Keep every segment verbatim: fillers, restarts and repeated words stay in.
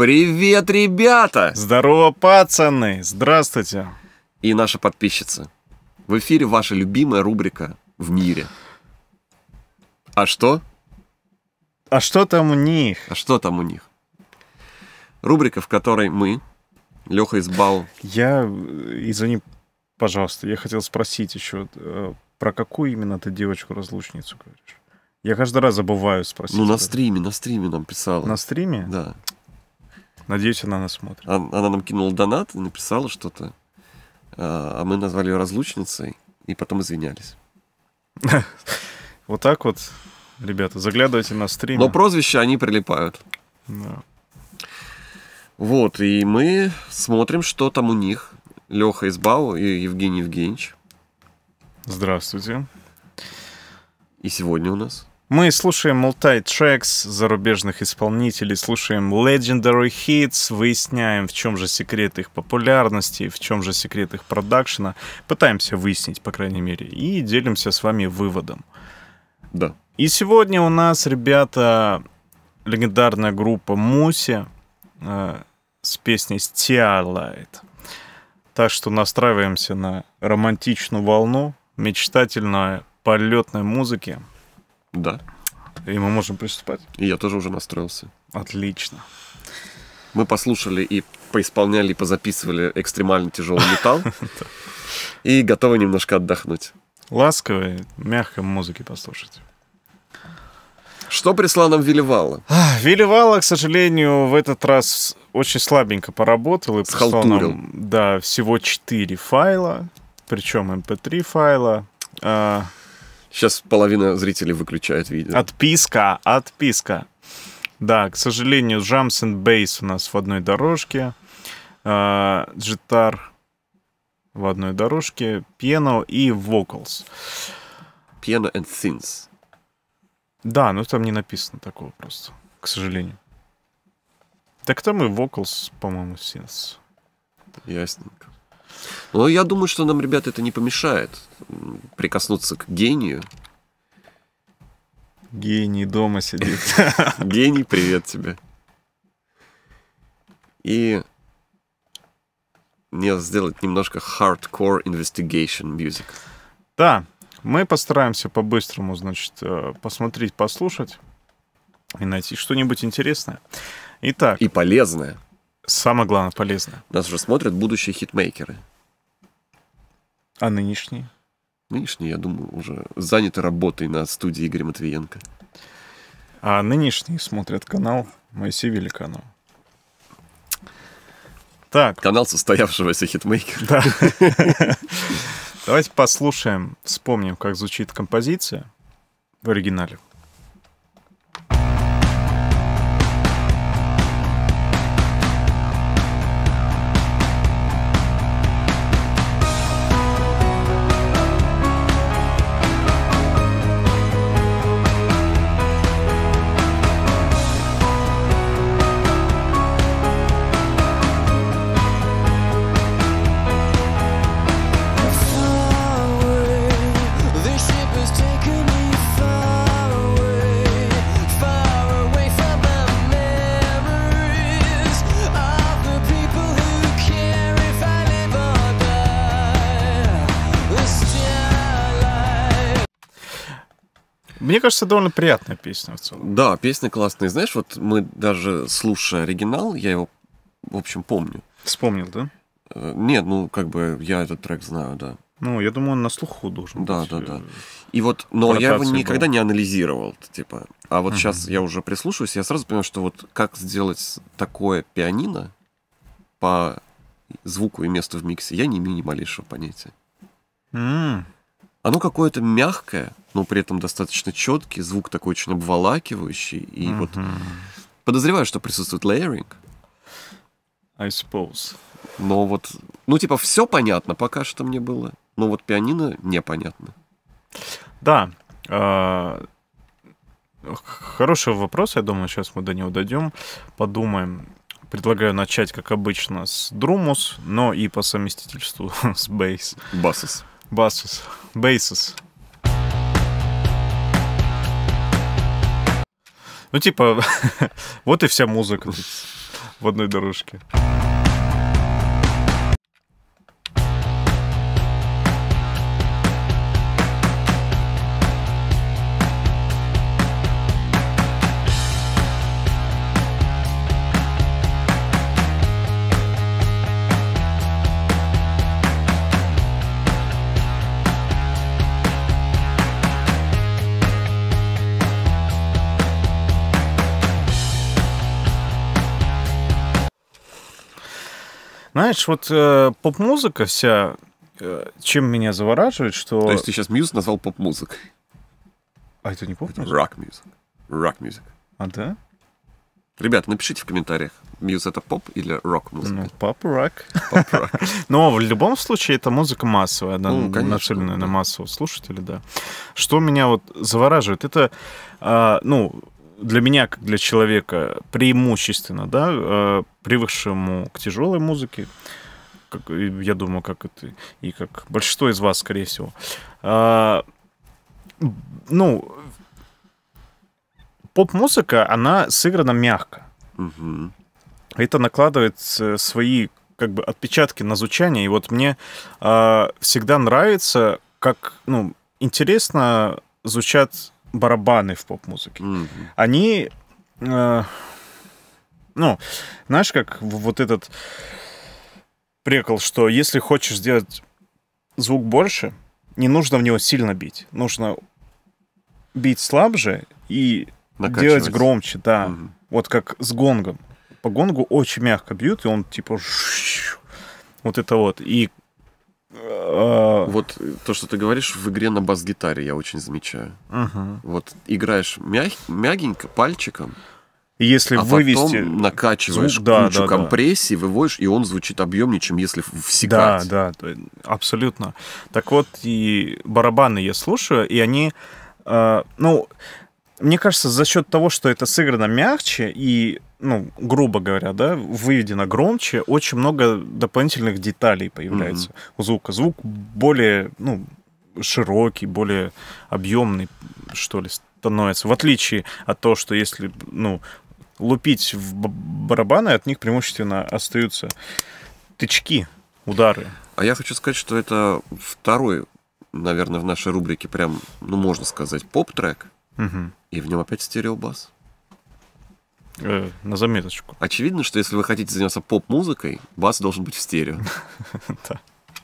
Привет, ребята! Здорово, пацаны! Здравствуйте! И наша подписчица. В эфире ваша любимая рубрика «В мире». А что? А что там у них? А что там у них? Рубрика, в которой мы, Леха из БАУ... Я, извини, пожалуйста, я хотел спросить еще, про какую именно ты девочку-разлучницу говоришь? Я каждый раз забываю спросить. Ну, на стриме, на стриме нам писала. На стриме? Да. Надеюсь, она нас смотрит. Она нам кинула донат и написала что-то, а мы назвали ее разлучницей и потом извинялись. Вот так вот, ребята, заглядывайте на стрим. Но прозвища они прилипают. Да. Вот, и мы смотрим, что там у них. Леха из БАУ и Евгений Евгеньевич. Здравствуйте. И сегодня у нас... Мы слушаем multi-tracks зарубежных исполнителей, слушаем legendary hits, выясняем, в чем же секрет их популярности, в чем же секрет их продакшена, пытаемся выяснить, по крайней мере, и делимся с вами выводом. Да. И сегодня у нас, ребята, легендарная группа Муси э, с песней Starlight. Так что настраиваемся на романтичную волну, мечтательной полетной музыки. Да. И мы можем приступать. И я тоже уже настроился. Отлично. Мы послушали и поисполняли, и позаписывали экстремально тяжелый металл. И готовы немножко отдохнуть. Ласковой, мягкой музыки послушать. Что прислал нам Вилливалла? Вилли Валла, к сожалению, в этот раз очень слабенько поработал. И прислал нам, да, всего четыре файла. Причем эм пэ три файла. Сейчас половина зрителей выключает видео. Отписка, отписка. Да, к сожалению, Drums and Bass у нас в одной дорожке. Джитар в одной дорожке. Piano и Vocals. Piano and Synths. Да, но там не написано такого просто, к сожалению. Так там и Vocals, по-моему, Synths. Ясненько. Но я думаю, что нам, ребята, это не помешает прикоснуться к гению. Гений дома сидит. Гений, привет тебе. И мне сделать немножко hardcore investigation music. Да, мы постараемся по-быстрому, значит, посмотреть, послушать и найти что-нибудь интересное. Итак. И полезное. Самое главное, полезное. Нас уже смотрят будущие хитмейкеры. А нынешние? Нынешние, я думаю, уже заняты работой на студии Игоря Матвиенко. А нынешние смотрят канал Моисей Великанов. Так. Канал состоявшегося хитмейкера. Да. Давайте послушаем, вспомним, как звучит композиция в оригинале. Мне кажется, довольно приятная песня в целом. Да, песня классная. Знаешь, вот мы даже слушая оригинал, я его, в общем, помню. Вспомнил, да? Нет, ну, как бы, я этот трек знаю, да. Ну, я думаю, он на слуху должен да, быть. Да, да, да. И вот, но я его никогда был. не анализировал, типа. А вот uh-huh. сейчас я уже прислушиваюсь, я сразу понимаю, что вот как сделать такое пианино по звуку и месту в миксе, я не имею ни малейшего понятия. Mm. Оно какое-то мягкое, но при этом достаточно четкий, звук такой очень обволакивающий. И mm-hmm. вот подозреваю, что присутствует layering. I suppose. Но вот, ну типа все понятно пока что мне было, но вот пианино непонятно. Да. Э- хороший вопрос, я думаю, сейчас мы до него дойдем, подумаем. Предлагаю начать, как обычно, с Друмус, но и по совместительству с бейс. Бассус. Бассус. Бейсус. Ну, типа, вот и вся музыка. в одной дорожке. Знаешь, вот э, поп-музыка вся, э, чем меня завораживает, что... То есть ты сейчас Muse назвал поп-музыкой? А это не поп-музыка? Рок-музыка. Рок-музыка. А, да? Ребята, напишите в комментариях, Muse это поп или рок-музыка? Ну, поп-рок. Поп-рок. Но в любом случае это музыка массовая, она Ну, конечно, нацелена да. на массового слушателя, да. Что меня вот завораживает, это, а, ну... для меня, как для человека, преимущественно, да, э, привыкшему к тяжелой музыке, как, я думаю, как это и как большинство из вас, скорее всего, э, ну, поп-музыка, она сыграна мягко. Угу. Это накладывает свои, как бы, отпечатки на звучание, и вот мне э, всегда нравится, как, ну, интересно звучат барабаны в поп-музыке. Mm-hmm. Они, э, ну, знаешь, как вот этот прикол, что если хочешь сделать звук больше, не нужно в него сильно бить. Нужно бить слабже и Накачивать. делать громче, да. Mm-hmm. Вот как с гонгом. По гонгу очень мягко бьют, и он типа вот это вот. И вот то, что ты говоришь, в игре на бас-гитаре я очень замечаю. Uh-huh. Вот играешь мяг... мягенько, пальчиком, если а вывести потом накачиваешь звук, да, кучу да, компрессий, да. выводишь, и он звучит объемнее, чем если всекать. Да, да, абсолютно. Так вот, и барабаны я слушаю, и они, э, ну, мне кажется, за счет того, что это сыграно мягче и, ну, грубо говоря, да, выведено громче, очень много дополнительных деталей появляется mm-hmm. у звука. Звук более, ну, широкий, более объемный, что ли, становится. В отличие от того, что если, ну, лупить в барабаны, от них преимущественно остаются тычки, удары. А я хочу сказать, что это второй, наверное, в нашей рубрике прям, ну, можно сказать, поп-трек. Угу. И в нем опять стереобас. Э, на заметочку. Очевидно, что если вы хотите заняться поп-музыкой, бас должен быть в стерео. Да.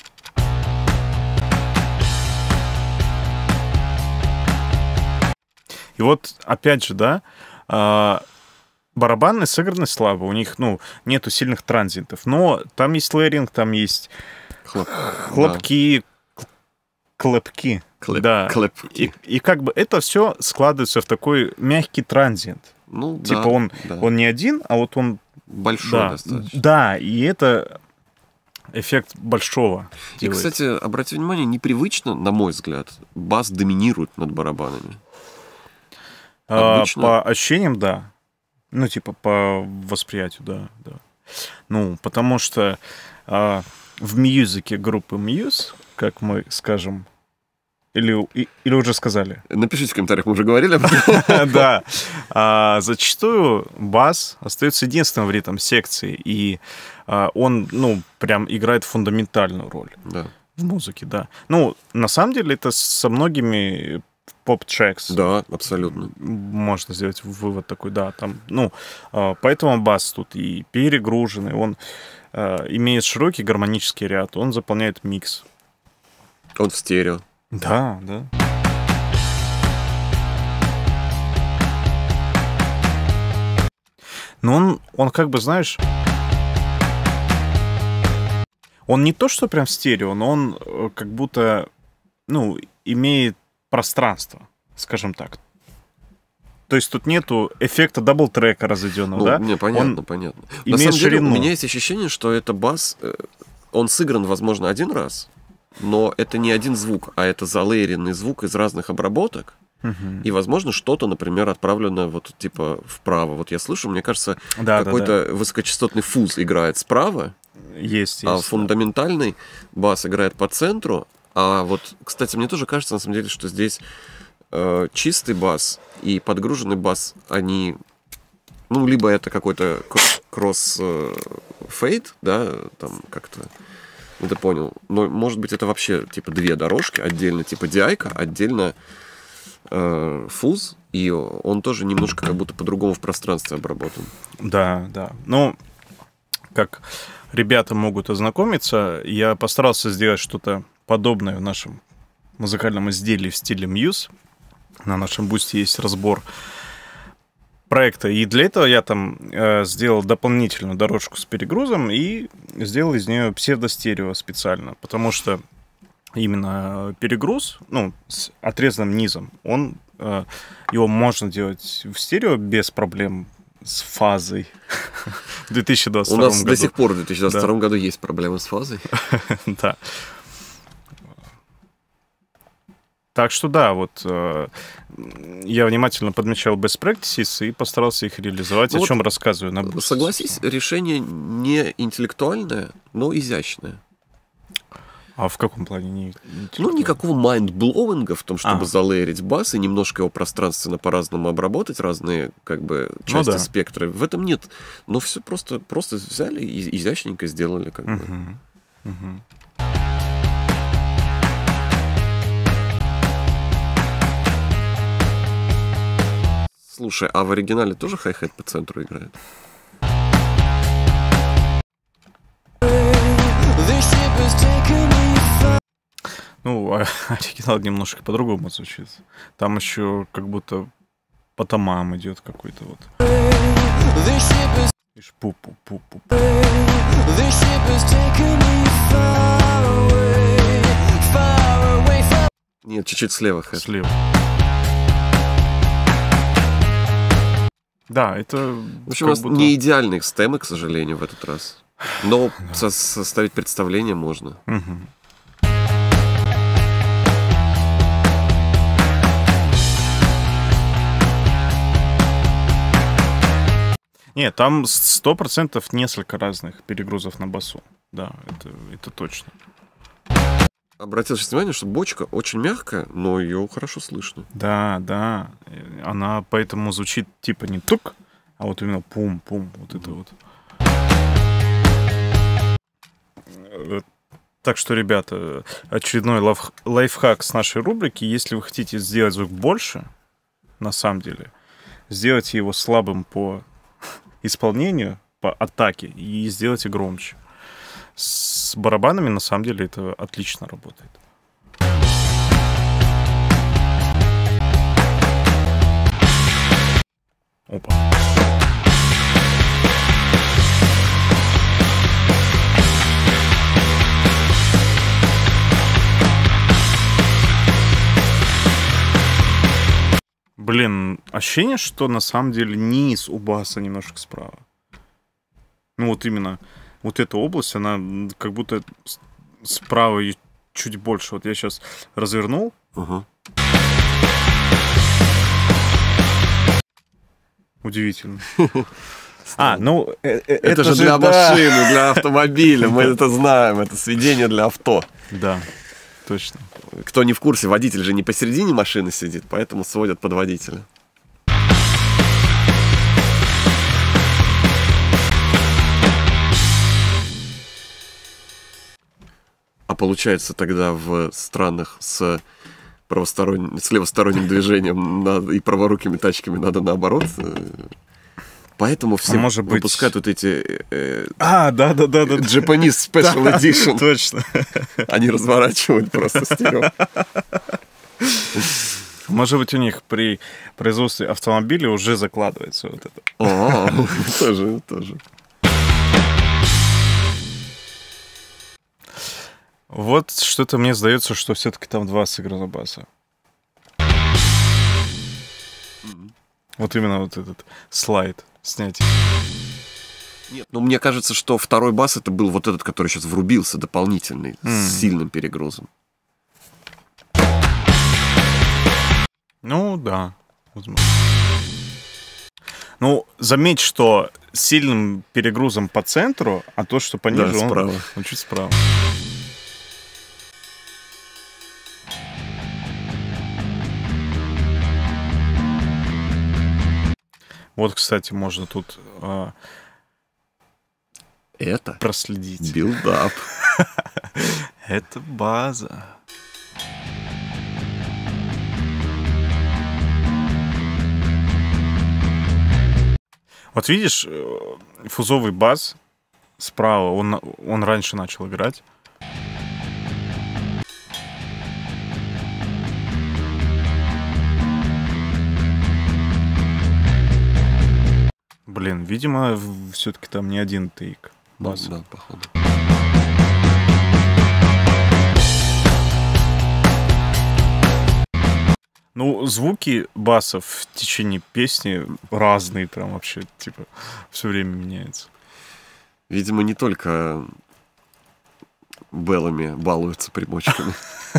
И вот, опять же, да, барабаны сыграны слабо, у них, ну, нету сильных транзитов, но там есть лейринг, там есть Хлоп... хлопки, да. клепки. Клеп... Да. Клепки. И, и как бы это все складывается в такой мягкий транзит. Ну, типа да, он, да. он не один, а вот он... Большой да, достаточно. Да, и это эффект большого И, делает. кстати, обратите внимание, непривычно, на мой взгляд, бас доминирует над барабанами. Обычно... По ощущениям, да. Ну, типа, по восприятию, да, да. Ну, потому что а, в мьюзике группы Muse, как мы скажем, или, или уже сказали? Напишите в комментариях, мы уже говорили об этом. Да. А, зачастую бас остается единственным в ритм-секции, и а, он, ну, прям играет фундаментальную роль да. в музыке, да. Ну, на самом деле, это со многими поп-трекс. Да, абсолютно. Можно сделать вывод такой, да, там, ну, а, поэтому бас тут и перегруженный, он а, имеет широкий гармонический ряд, он заполняет микс. Он в стерео. Да, да. Но он, он как бы, знаешь, он не то, что прям в стерео, но он как будто, ну, имеет пространство, скажем так. То есть тут нету эффекта дабл-трека разведенного, ну, да? Не, понятно, он понятно. Имеет На самом ширину. деле, у меня есть ощущение, что это бас, он сыгран, возможно, один раз, но это не один звук, а это залейренный звук из разных обработок. Uh-huh. И, возможно, что-то, например, отправлено вот типа вправо. Вот я слышу, мне кажется, да, какой-то да, да. высокочастотный фуз играет справа, есть, есть, а да. фундаментальный бас играет по центру. А вот, кстати, мне тоже кажется, на самом деле, что здесь э, чистый бас и подгруженный бас, они Ну, либо это какой-то кросс-фейд, да, там как-то, ну, ты понял. Но, может быть, это вообще, типа, две дорожки, отдельно, типа, ди ай-ка, отдельно э, фуз, и он тоже немножко как будто по-другому в пространстве обработан. Да, да. Ну, как ребята могут ознакомиться, я постарался сделать что-то подобное в нашем музыкальном изделии в стиле Muse. На нашем бусте есть разбор проекта. И для этого я там э, сделал дополнительную дорожку с перегрузом и сделал из нее псевдостерео специально. Потому что именно перегруз, ну, с отрезанным низом, он, э, его можно делать в стерео без проблем с фазой в две тысячи двадцать втором году. У нас до сих пор в две тысячи двадцать втором году есть проблемы с фазой. Да. Так что да, вот э, я внимательно подмечал best practices и постарался их реализовать, ну о вот чем рассказываю на бусте. Согласись, решение не интеллектуальное, но изящное. А в каком плане не Ну, никакого майнд-блоуинга в том, чтобы а. залейерить бас и немножко его пространственно по-разному обработать, разные как бы части ну, да. спектра. В этом нет. Но все просто, просто взяли и изящненько сделали. Как угу. бы. Угу. Слушай, а в оригинале тоже хай-хет по центру играет? Ну, оригинал немножко по-другому звучит. Там еще как будто по томам идет какой-то вот. Пу-пу-пу-пу. Нет, чуть-чуть слева хэт. Слева. Да, это... В общем, у нас будто... не идеальные стемы, к сожалению, в этот раз. Но со- составить представление можно. Угу. Нет, там сто процентов несколько разных перегрузов на басу. Да, это, это точно. Обратил внимание, что бочка очень мягкая, но ее хорошо слышно. Да, да. Она поэтому звучит типа не тук, а вот именно пум-пум. Вот это вот. Так что, ребята, очередной лайф- лайфхак с нашей рубрики. Если вы хотите сделать звук больше, на самом деле, сделайте его слабым по исполнению, по атаке, и сделайте громче. С барабанами, на самом деле, это отлично работает. Опа. Блин, ощущение, что на самом деле низ у баса немножко справа. Ну вот именно вот эта область, она как будто справа и чуть больше. Вот я сейчас развернул. Угу. Удивительно. А, ну... Это, это же для да. машины, для автомобиля. Мы это знаем. Это сведение для авто. Да, точно. Кто не в курсе, водитель же не посередине машины сидит, поэтому сводят под водителя. А получается тогда в странах с, правосторонним, с левосторонним движением надо, и праворукими тачками надо наоборот. Поэтому все а может выпускают быть... вот эти... Э, а, да-да-да. Japanese Special Edition. Точно. Они разворачивают просто стерео. Может быть, у них при производстве автомобиля уже закладывается вот это. О, тоже, тоже. Вот что-то мне сдается, что все-таки там два сыграна баса. Mm-hmm. Вот именно вот этот слайд снять. Нет, ну мне кажется, что второй бас это был вот этот, который сейчас врубился дополнительный, mm-hmm. с сильным перегрузом. Ну да, возможно. Ну, заметь, что с сильным перегрузом по центру, а то, что пониже, да, справа. Он, он чуть справа. Вот, кстати, можно тут а, это проследить. Билдап. Это база. Вот видишь, фузовый бас справа, он, он раньше начал играть. Блин, видимо, все-таки там не один тейк баса. Ну, да, походу. Ну, звуки басов в течение песни разные, прям вообще, типа, все время меняются. Видимо, не только беллами балуются примочками.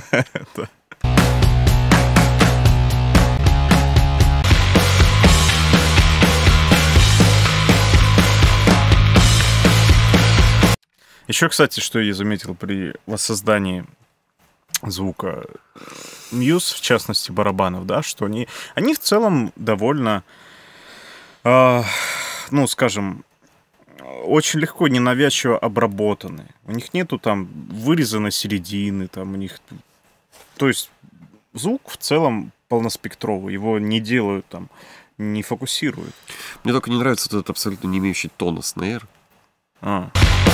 Еще, кстати, что я заметил при воссоздании звука Muse, в частности барабанов, да, что они, они в целом довольно, э, ну, скажем, очень легко, ненавязчиво обработаны. У них нету там вырезанной середины, там у них, то есть звук в целом полноспектровый, его не делают там, не фокусируют. Мне только не нравится вот этот абсолютно не имеющий тона снейр. А.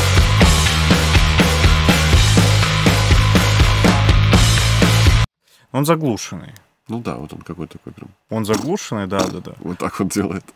Он заглушенный. Ну да, вот он какой-то такой прям. Он заглушенный, да, да, да. Вот так он делает.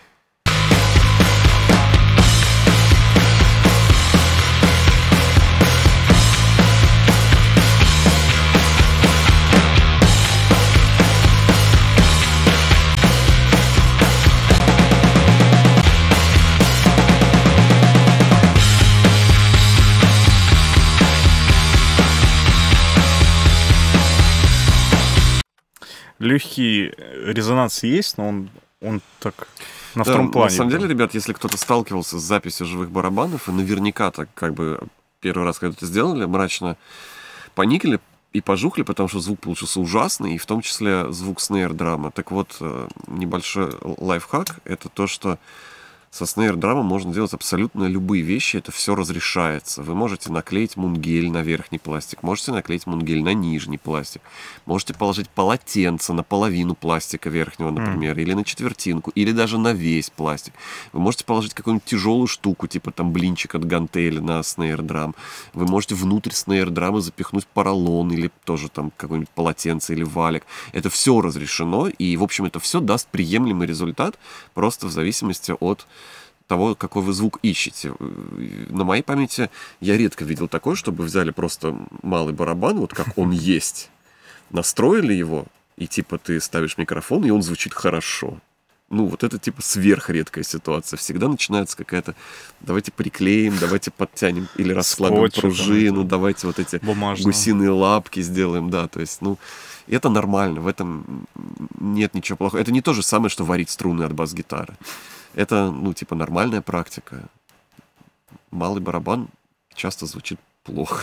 Легкий резонанс есть, но он, он так на да, втором плане. На самом деле, ребят, если кто-то сталкивался с записью живых барабанов, и наверняка так как бы первый раз, когда это сделали, мрачно поникли и пожухли, потому что звук получился ужасный, и в том числе звук снейр-драма. Так вот, небольшой лайфхак — это то, что со снейр-драмом можно делать абсолютно любые вещи, это все разрешается. Вы можете наклеить мунгель на верхний пластик, можете наклеить мунгель на нижний пластик, можете положить полотенце на половину пластика верхнего, например, mm. или на четвертинку, или даже на весь пластик. Вы можете положить какую-нибудь тяжелую штуку, типа там блинчик от гантели на снейр-драм. Вы можете внутрь снейр-драмы запихнуть поролон или тоже там какое-нибудь полотенце или валик. Это все разрешено, и, в общем, это все даст приемлемый результат, просто в зависимости от того, какой вы звук ищете. На моей памяти я редко видел такое, чтобы взяли просто малый барабан, вот как он есть, настроили его, и типа ты ставишь микрофон, и он звучит хорошо. Ну, вот это типа сверхредкая ситуация. Всегда начинается какая-то, давайте приклеим, давайте подтянем, или расслабим Скотч, пружину, давайте вот эти бумажные гусиные лапки сделаем, да, то есть, ну, это нормально, в этом нет ничего плохого. Это не то же самое, что варить струны от бас-гитары. Это, ну, типа, нормальная практика. Малый барабан часто звучит плохо.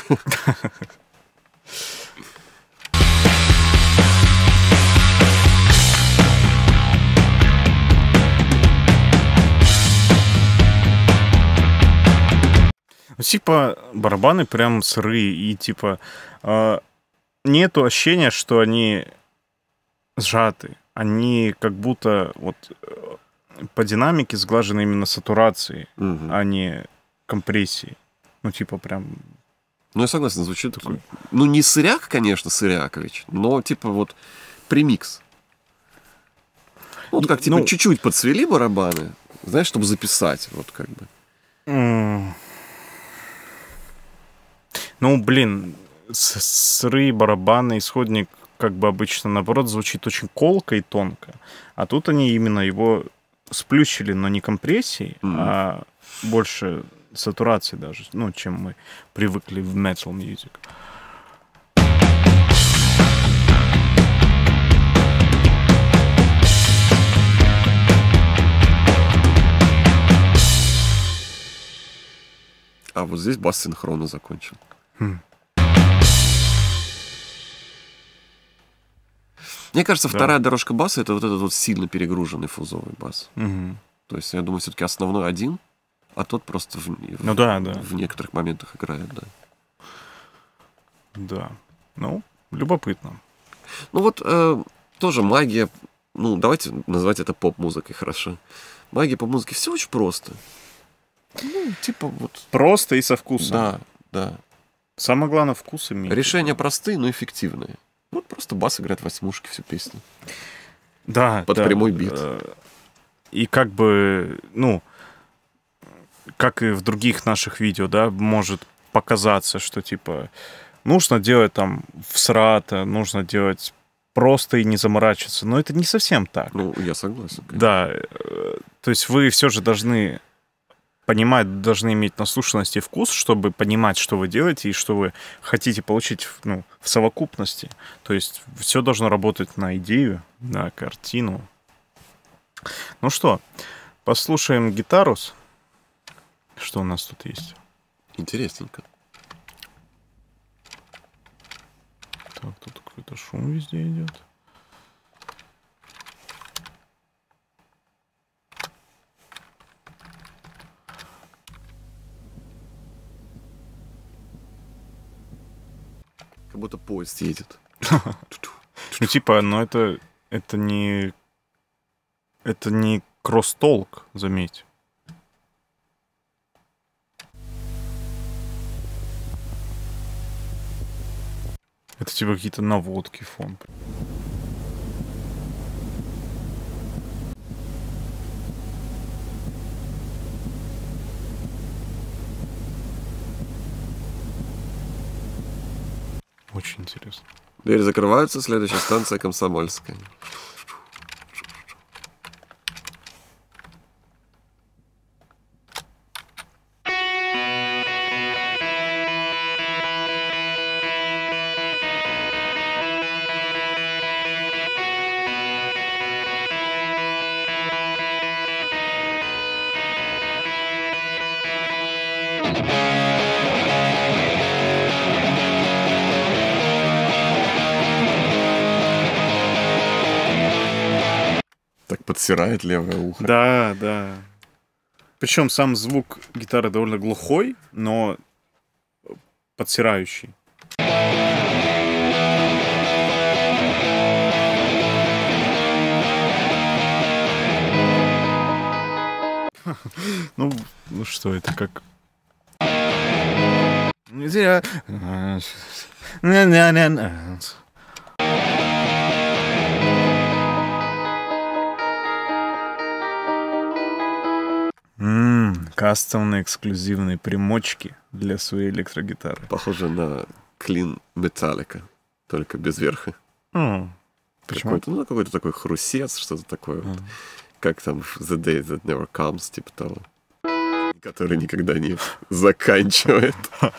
Ну, типа, барабаны прям сырые, и, типа, э, нету ощущения, что они сжаты. Они как будто вот по динамике сглажены именно сатурацией, угу. а не компрессией. Ну, типа, прям... Ну, я согласен, звучит такой... Ну, не сыряк, конечно, Сырякович, но, типа, вот премикс. Вот как, типа, ну, чуть-чуть подсвели барабаны, знаешь, чтобы записать, вот как бы. Mm. Ну, блин, сырые барабаны, исходник, как бы обычно, наоборот, звучит очень колко и тонко. А тут они именно его сплющили, но не компрессией, mm-hmm. а больше сатурации даже, ну, чем мы привыкли в metal music. А вот здесь бас синхронно закончен. Хм. Мне кажется, да. вторая дорожка баса — это вот этот вот сильно перегруженный фузовый бас. Угу. То есть, я думаю, все-таки основной один, а тот просто в, ну, в, да, да. в некоторых моментах играет, да. Да. Ну, любопытно. Ну вот э, тоже магия, ну давайте назвать это поп-музыкой, хорошо. Магия поп-музыки, все очень просто. Ну, типа вот... Просто и со вкусом. Да, да. Самое главное, вкус иметь. Решения простые, но эффективные. Вот просто бас играет восьмушки всю песню. Да, под да. прямой бит. И как бы, ну, как и в других наших видео, да, может показаться, что, типа, нужно делать там всрато, нужно делать просто и не заморачиваться. Но это не совсем так. Ну, я согласен. Конечно. Да, то есть вы все же должны понимать, должны иметь наслушанность и вкус, чтобы понимать, что вы делаете и что вы хотите получить, ну, в совокупности. То есть все должно работать на идею, на картину. Ну что, послушаем гитарус. Что у нас тут есть? Интересненько. Так, тут какой-то шум везде идет. Как будто поезд едет. Ну, типа, но это, это не... Это не кросс-толк, заметь. Это типа какие-то наводки фон. Очень интересно. Двери закрываются, следующая станция Комсомольская. Так подсирает левое ухо. Да, да. Причем сам звук гитары довольно глухой, но подсирающий. Ну, ну что, это как... Ммм, кастомные эксклюзивные примочки для своей электрогитары. Похоже на клин Металлика, только без верха. Mm. Почему? Какой-то, ну, какой-то такой хрусец, что-то такое. Mm. Вот. Как там The Day That Never Comes, типа того. Который никогда не заканчивает.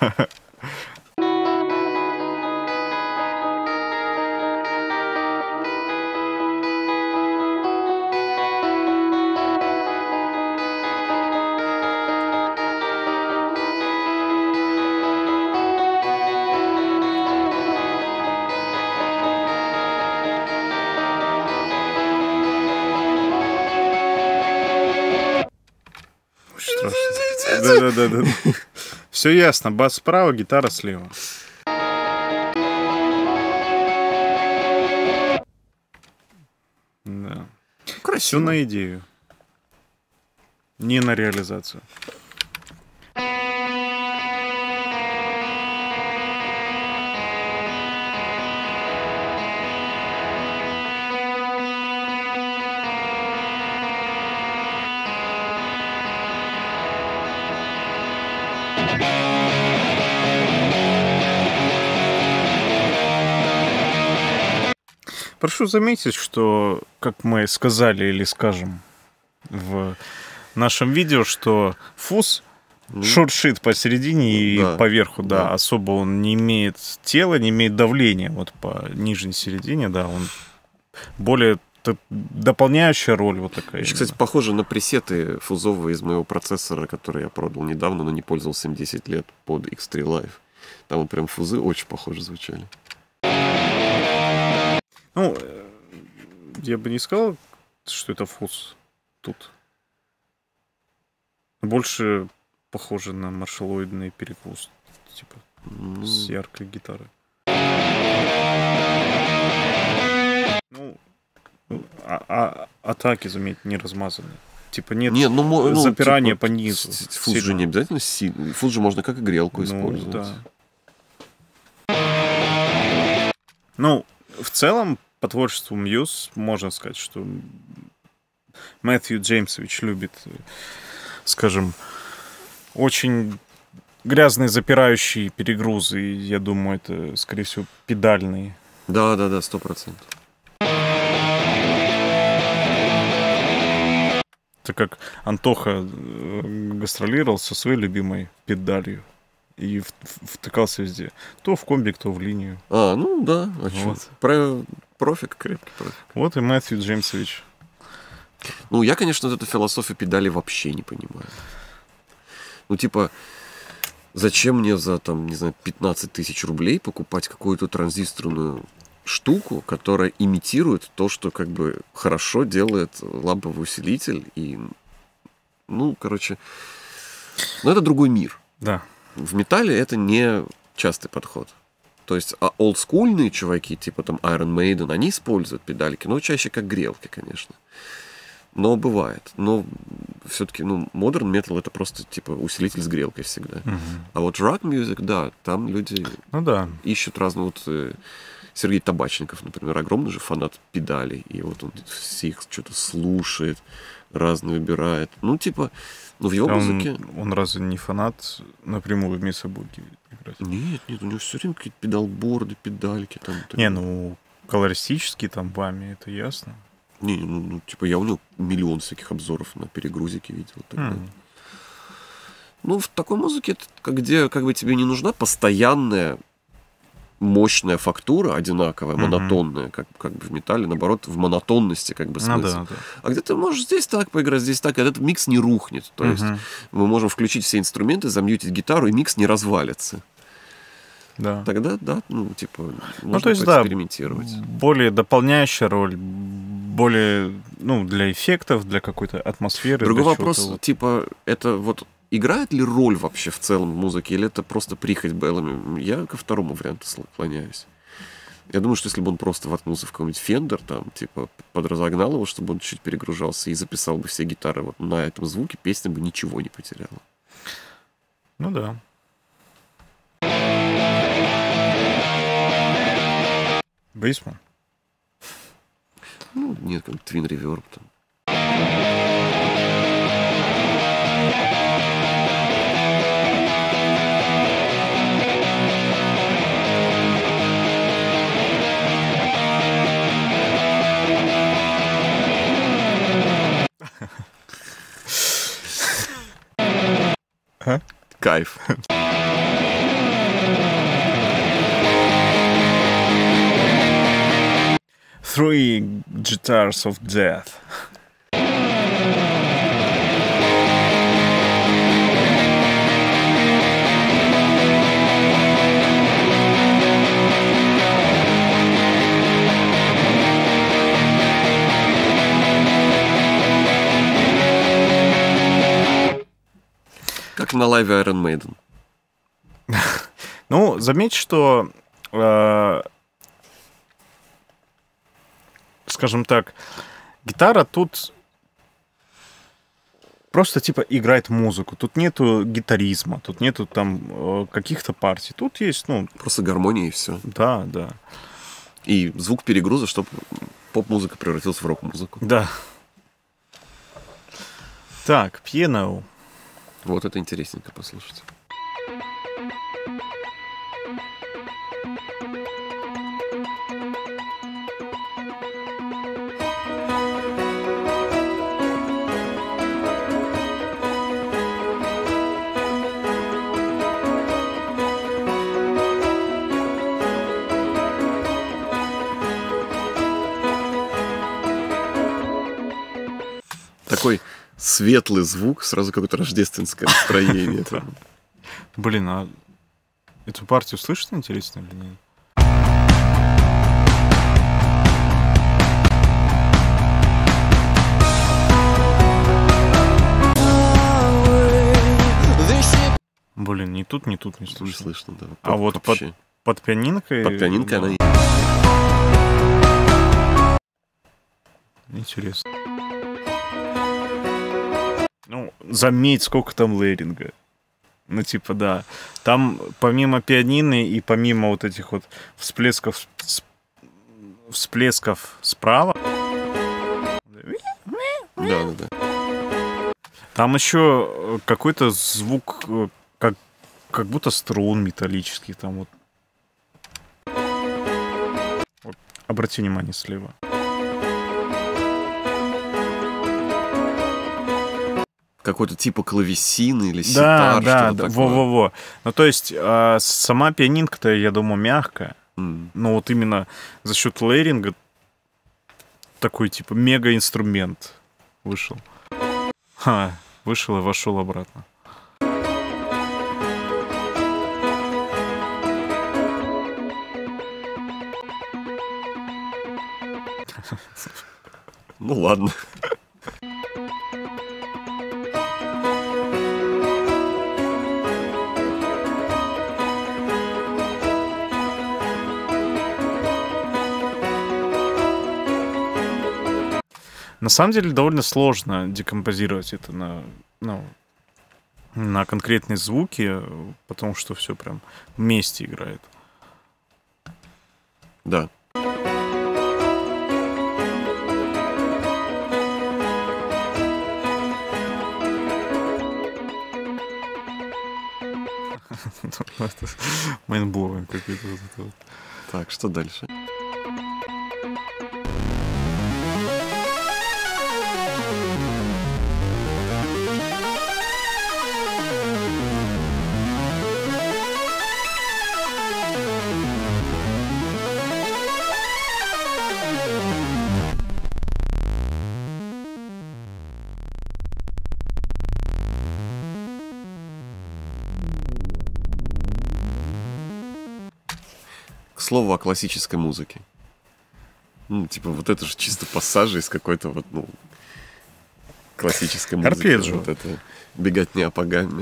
Да-да-да. Все ясно. Бас справа, гитара слева. Да. Красиво. Все на идею. Не на реализацию. Прошу заметить, что, как мы сказали или скажем в нашем видео, что фуз mm. шуршит посередине и да. поверху, да, да, особо он не имеет тела, не имеет давления вот по нижней середине, да, он более дополняющая роль вот такая. Еще, кстати, похоже на пресеты фузовые из моего процессора, который я продал недавно, но не пользовался им десять лет, под икс три Live. Там вот прям фузы очень похоже звучали. Ну, я бы не сказал, что это фуз тут. Больше похоже на маршалоидный перегруз, типа, mm. с яркой гитарой. Ну, а, а атаки, заметь, не размазаны. Типа нет не, ну, ну, запирания типа, по низу. Фуз же не обязательно сильный. Фуз же можно как грелку ну, использовать. Да. Ну, в целом, по творчеству Мьюз можно сказать, что Мэтью Джеймсович любит, скажем, очень грязные запирающие перегрузы. И я думаю, это, скорее всего, педальные. Да, да, да, сто процентов. Так как Антоха гастролировал со своей любимой педалью и втыкался везде. То в комбик, то в линию. А, ну да. А вот. Про профик, крепкий профик. Вот и Мэтью Джеймсович. Ну, я, конечно, эту философию педали вообще не понимаю. Ну, типа, зачем мне за, там, не знаю, пятнадцать тысяч рублей покупать какую-то транзисторную штуку, которая имитирует то, что как бы хорошо делает ламповый усилитель. И, ну, короче, ну, это другой мир. Да. В металле это не частый подход. То есть, а олдскульные чуваки, типа там Iron Maiden, они используют педальки, но чаще как грелки, конечно. Но бывает. Но все-таки, ну, модерн метал это просто типа усилитель с грелкой всегда. Угу. А вот рок мьюзик, да, там люди ну, да. ищут разные вот. Сергей Табачников, например, огромный же фанат педалей. И вот он всех что-то слушает, разные выбирает. Ну, типа, ну, в его а музыке... Он, он разве не фанат напрямую в Мессабурге играть? Нет, нет, у него все время какие-то педалборды, педальки. Там, там. Не, ну, колористические там бами, это ясно. Не, ну, ну, типа, я у него миллион всяких обзоров на перегрузики видел. Mm. Ну, в такой музыке, где как бы тебе не нужна постоянная мощная фактура, одинаковая, mm-hmm. монотонная, как, как бы в металле, наоборот, в монотонности как бы смысл. Ну, да, да. А где ты можешь здесь так поиграть, здесь так, и этот микс не рухнет. То mm-hmm. есть мы можем включить все инструменты, замьютить гитару, и микс не развалится. Да. Тогда, да, ну, типа, можно ну, то есть, поэкспериментировать. Да, более дополняющая роль, более, ну, для эффектов, для какой-то атмосферы. Другой вопрос, вот. типа, это вот играет ли роль вообще в целом в музыке, или это просто прихоть Беллами? Я ко второму варианту склоняюсь. Я думаю, что если бы он просто воткнулся в какой-нибудь Фендер, там, типа, подразогнал его, чтобы он чуть перегружался и записал бы все гитары вот на этом звуке, песня бы ничего не потеряла. Ну да. Бейсман? Ну, нет, как Twin Reverb там. А? Кайф. Three Guitars of Death. Как на лайве Iron Maiden. Ну, заметь, что э, скажем так, гитара тут просто типа играет музыку. Тут нету гитаризма, тут нету там э, каких-то партий. Тут есть, ну... Просто гармония и все. Да, да. И звук перегруза, чтобы поп-музыка превратилась в рок-музыку. Да. Так, Piano. Вот это интересненько послушать. Такой светлый звук, сразу какое-то рождественское настроение. Блин, а эту партию слышно, интересно или нет? Блин, ни тут, ни тут не слышно. Не слышно, да. А вот под, под пианинкой... Под пианинкой она... Интересно. Ну, заметь, сколько там лейринга. Ну, типа, да. Там помимо пианины и помимо вот этих вот всплесков, всплесков справа... Да, да, да. Там еще какой-то звук, как, как будто струн металлических. Там вот. Вот. Обрати внимание слева. Какой-то типа клавесины или ситар, да, что-то да, такое. во-во-во. Ну, то есть, а, сама пианинка-то, я думаю, мягкая. Mm. Но вот именно за счет лейринга такой, типа, мега-инструмент вышел. Ха, вышел и вошел обратно. Ну ладно. На самом деле довольно сложно декомпозировать это на, ну, на конкретные звуки, потому что все прям вместе играет. Да. Майндблоуинг какой-то. Так, что дальше? К слову о классической музыке. Ну, типа, вот это же чисто пассажи из какой-то вот, ну, классической музыки. Арпеджио. Вот это беготня по гамме.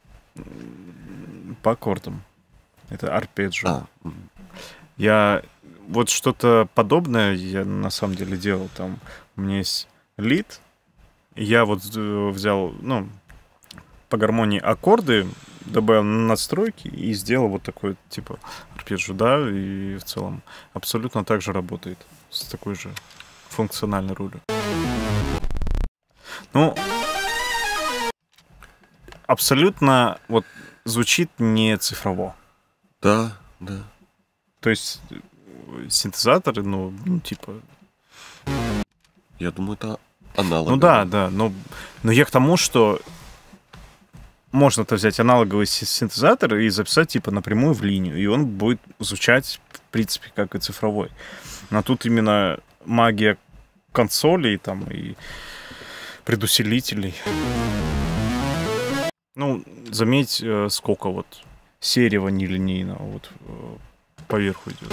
По аккордам. Это арпеджио. А. Я вот что-то подобное я на самом деле делал. Там у меня есть лид. Я вот взял, ну, по гармонии аккорды, добавил настройки и сделал вот такой, типа, арпеджио, да, и в целом абсолютно так же работает, с такой же функциональной ролью. Ну, абсолютно вот звучит не цифрово. Да, да. То есть синтезаторы, ну, ну типа... Я думаю, это аналоговый. Ну да, да, но, но я к тому, что можно-то взять аналоговый синтезатор и записать типа напрямую в линию, и он будет звучать, в принципе, как и цифровой. Но тут именно магия консолей там и предусилителей. Ну, заметь, сколько вот серева нелинейного вот поверху идет.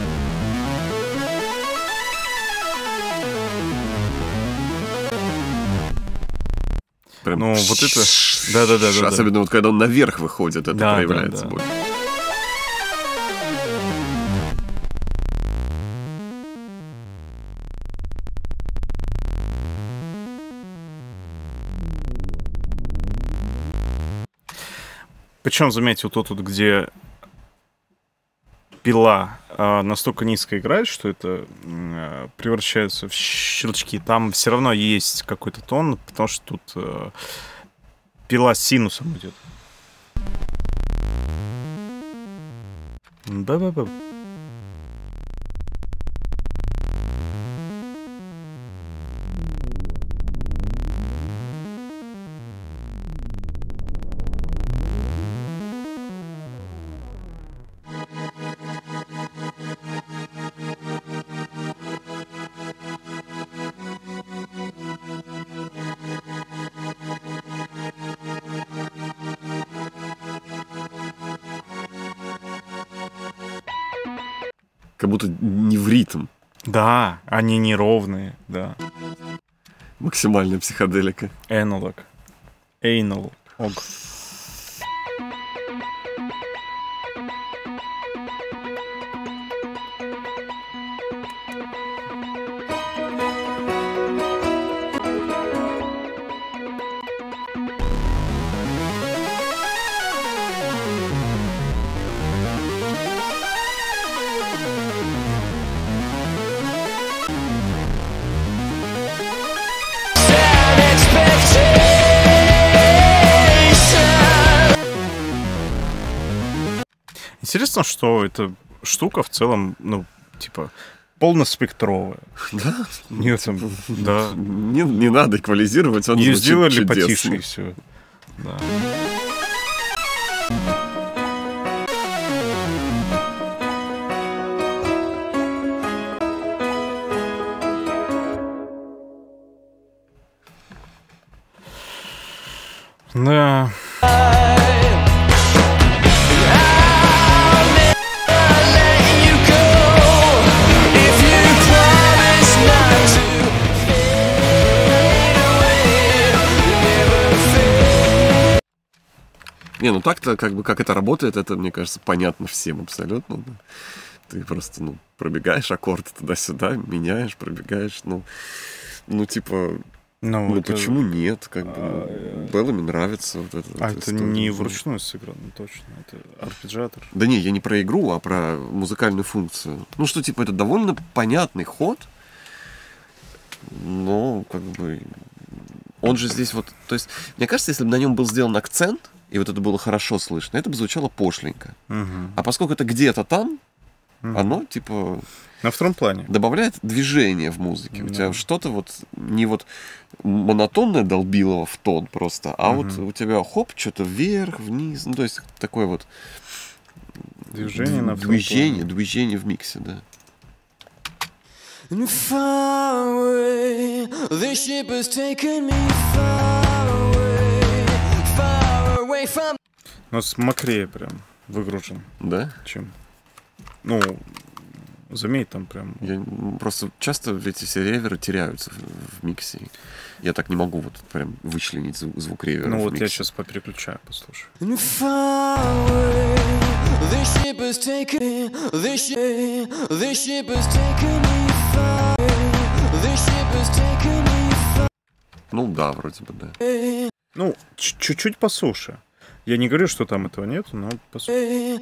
Прям ну, вот это... Да-да-да. Особенно да. вот когда он наверх выходит, это да, проявляется да, да. больше. Причем, заметьте, вот тут, вот, где пила э, настолько низко играет, что это э, превращается в щелчки. Там все равно есть какой-то тон, потому что тут э, пила с синусом идет. Да-да-да. Как будто не в ритм. Да, они неровные, да. Максимальная психоделика. Analog. Anal. Ог. Интересно, что эта штука в целом, ну, типа, полноспектровая. Да? Нет, там, да. Не, не надо эквализировать, он ее звучит сделали чудесно. потише, и все. Да. Да. Не, ну так-то, как бы, как это работает, это, мне кажется, понятно всем абсолютно. Да. Ты просто, ну, пробегаешь аккорд туда-сюда, меняешь, пробегаешь, ну, ну, типа, ну, ну это... почему нет? Как бы, ну, Беллами нравится вот это. А вот это не вручную сыграно, точно, это арпеджиатор. Да не, я не про игру, а про музыкальную функцию. Ну, что, типа, это довольно понятный ход, но, как бы, он же здесь вот, то есть, мне кажется, если бы на нем был сделан акцент, и вот это было хорошо слышно, это бы звучало пошленько. Угу. А поскольку это где-то там, угу. оно, типа... На втором плане. Добавляет движение в музыке. Да. У тебя что-то вот, не вот монотонное долбилово в тон просто, а угу. вот у тебя хоп, что-то вверх, вниз, ну, то есть такое вот... Движение на втором Движение, плане. движение в миксе, да. У нас макрее прям выгружен. Да? Чем? Ну, заметь там прям. Я просто часто эти все реверы теряются в, в миксе. Я так не могу вот прям вычленить звук, звук ревера. Ну в вот миксе. я сейчас попереключаю, послушаю. Ну да, вроде бы, да. Ну, чуть-чуть по суше. Я не говорю, что там этого нет, но по суше.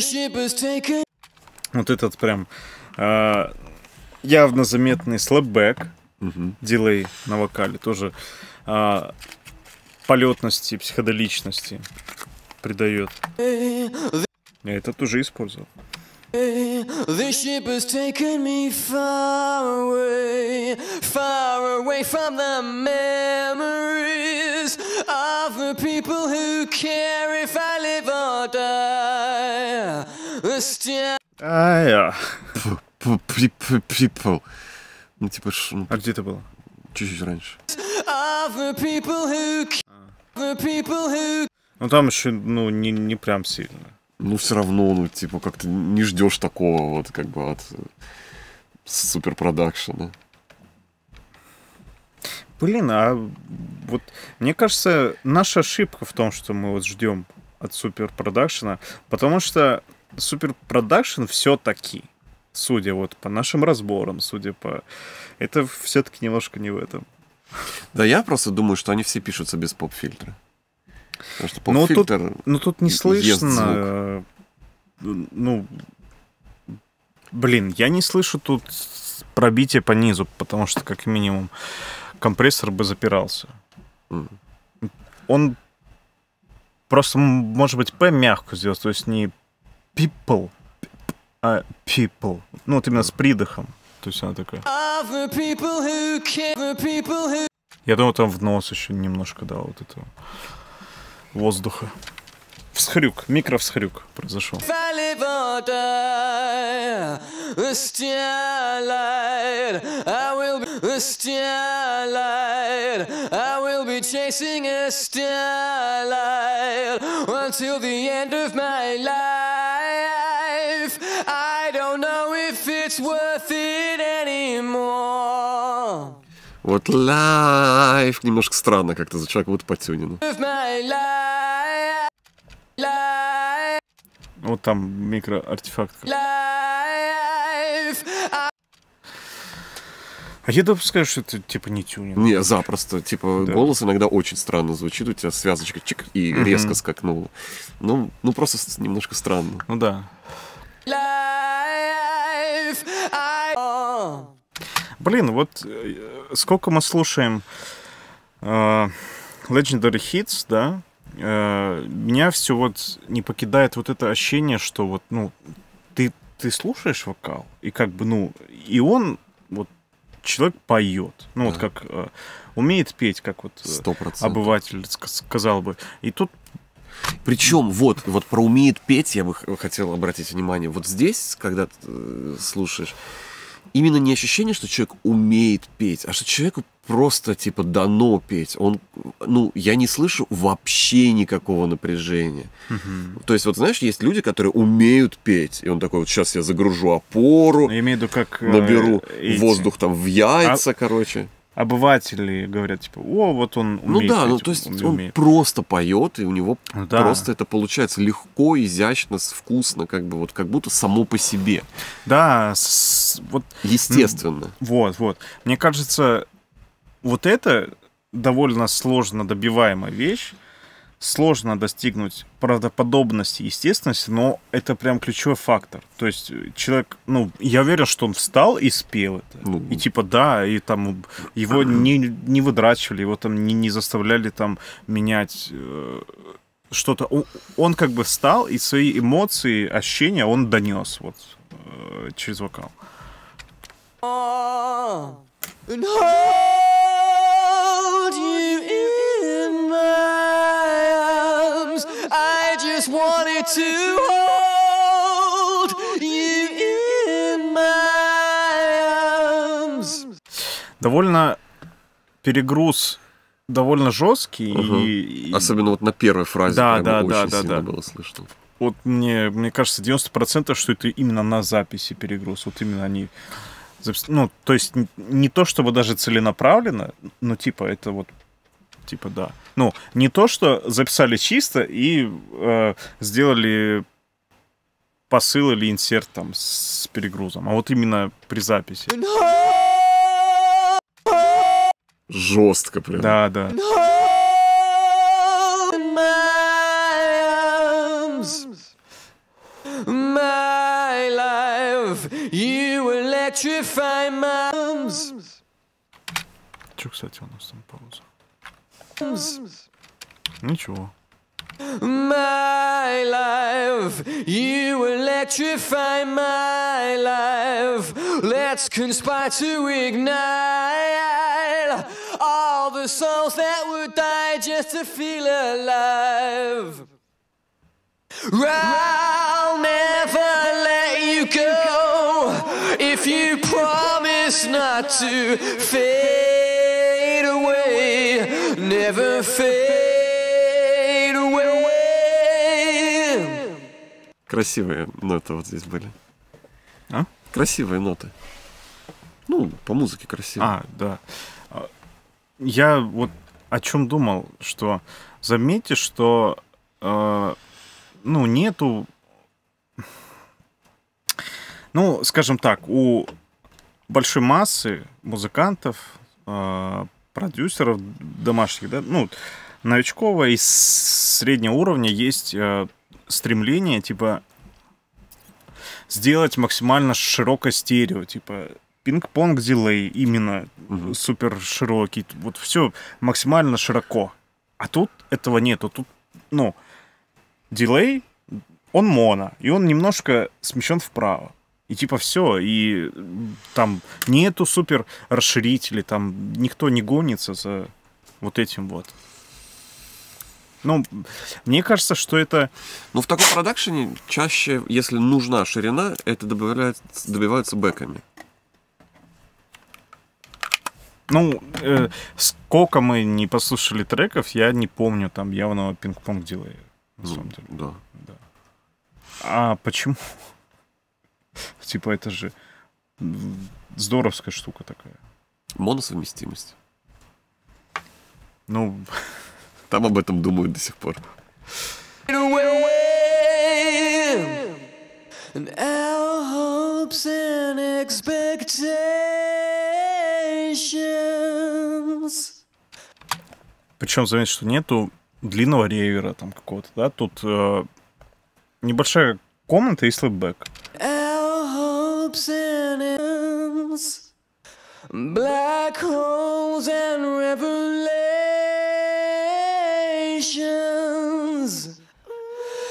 Вот этот прям э, явно заметный слэпбэк, угу. дилей на вокале, тоже э, полетности, психоделичности придает. Я это тоже использовал. This ship has taken me far away, far away from the memories of the people who care if I live or die. The а, я. People. Ну, типа... Ш... А где это было? Чуть-чуть раньше. Ну, там еще, ну, не, не прям сильно. Ну, все равно, ну, типа, как-то не ждешь такого вот, как бы, от суперпродакшена. Блин, а вот, мне кажется, наша ошибка в том, что мы вот ждем от суперпродакшена, потому что суперпродакшн все-таки, судя вот по нашим разборам, судя по... Это все-таки немножко не в этом. Да я просто думаю, что они все пишутся без поп-фильтра. Потому что поп-фильтр... Ну, тут, ну, тут не слышно... Ну, блин, я не слышу тут пробитие по низу, потому что, как минимум, компрессор бы запирался. Mm. Он просто, может быть, P мягко сделать, то есть не people, а people. Ну, вот именно с придыхом. То есть она такая... Я думаю, там в нос еще немножко, да, вот этого воздуха. Всхрюк, микровсхрюк произошел. Вот лайф немножко странно как-то звучало, как будто потюнено. Вот там микроартефакт. А я допускаю, что это типа не тюнинг. Не, запросто. Типа да. Голос иногда очень странно звучит, у тебя связочка чик и mm-hmm. резко скакнул. Ну, ну, просто немножко странно. Ну да. Блин, вот сколько мы слушаем uh, Legendary Hits, да, э, меня все вот не покидает вот это ощущение, что вот, ну, ты, ты слушаешь вокал, и как бы, ну, и он, вот, человек поет, ну, да. вот как э, умеет петь, как вот сто процентов. Обыватель сказал бы. И тут Причем, вот, вот про умеет петь, я бы хотел обратить внимание. Вот здесь, когда ты э, слушаешь, именно не ощущение, что человек умеет петь, а что человеку просто, типа, дано петь. Он, ну, я не слышу вообще никакого напряжения. Uh-huh. То есть, вот, знаешь, есть люди, которые умеют петь, и он такой, вот, сейчас я загружу опору, я имею в виду, как, наберу эти... воздух там в яйца, а... короче. Обыватели говорят, типа, о, вот он умеет. Ну да, петь, ну то есть он, он умеет. просто поет, и у него да. просто это получается легко, изящно, вкусно, как бы вот как будто само по себе. Да, с, вот. Естественно. Вот, вот. Мне кажется, вот это довольно сложно добиваемая вещь. Сложно достигнуть правдоподобности, естественности, но это прям ключевой фактор. То есть человек, ну, я уверен, что он встал и спел это. Ну, и типа, да, и там его не, не выдрачивали, его там не, не заставляли там менять э, что-то. Он, он как бы встал, и свои эмоции, ощущения он донес вот э, через вокал. Wanted to hold you in my arms. Довольно перегруз, довольно жесткий. Угу. И... Особенно вот на первой фразе да, прям да, очень да, да, сильно да. было слышно. Вот мне, мне кажется, девяносто процентов, что это именно на записи перегруз. Вот именно они... Ну, то есть не то, чтобы даже целенаправленно, но типа это вот типа, да. Ну, не то, что записали чисто и э, сделали посыл или инсерт там с перегрузом, а вот именно при записи. Жестко прям. Да, да. Че, кстати, у нас там пауза? Ничего. My life, you electrify my life. Let's conspire to ignite all the souls that would die just to feel alive. I'll never let you go if you promise not to fade away, never fade away. Красивые ноты вот здесь были. А? Красивые ноты. Ну, по музыке красиво. А, да. Я вот о чем думал, что заметьте, что э, ну, нету... Ну, скажем так, у большой массы музыкантов, э, продюсеров домашних, да, ну, новичкового и среднего уровня есть э, стремление, типа, сделать максимально широкое стерео, типа, пинг-понг дилей, именно угу. супер широкий, вот все максимально широко. А тут этого нету, тут, ну, дилей, он моно, и он немножко смещен вправо. И типа все, и там нету супер расширителей, там никто не гонится за вот этим вот. Ну, мне кажется, что это... Ну, в таком продакшене чаще, если нужна ширина, это добавляется, добиваются бэками. Ну, э, сколько мы не послушали треков, я не помню там явного пинг-понг дилея. На ну, самом деле. Да. да. А почему? Типа это же здоровская штука такая. Моносовместимость. Ну... Там об этом думают до сих пор. Причем заметь, что нету длинного ревера там какого-то, да? Тут э, небольшая комната и слэпбэк. Black holes and revelations.